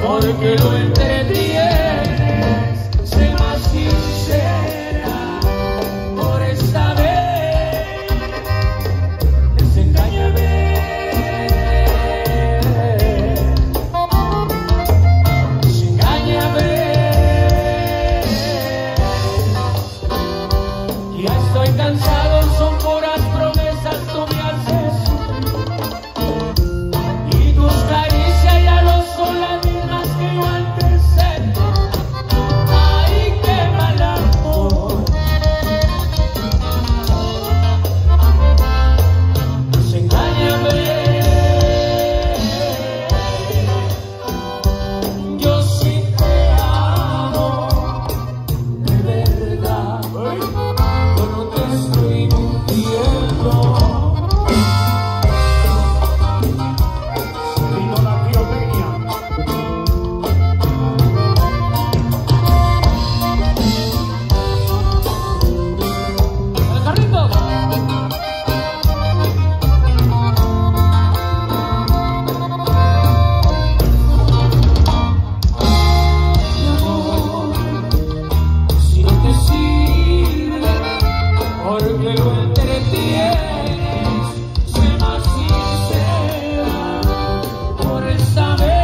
porque lo entretienes. Sé más sincera por esta vez. Desengáñame. Desengáñame. Ya estoy cansado, son puras promesas, tú me haces y tus caricias ya no son las mismas que yo antes sentí. Ay, qué mal amor. Desengáñame. Yo sí te amo de verdad. Yo no te estoy mintiendo. Vino la pirotecnia. ¡El carrito! Si no te sirve, porque lo entretienes, sé más sincera por esta vez.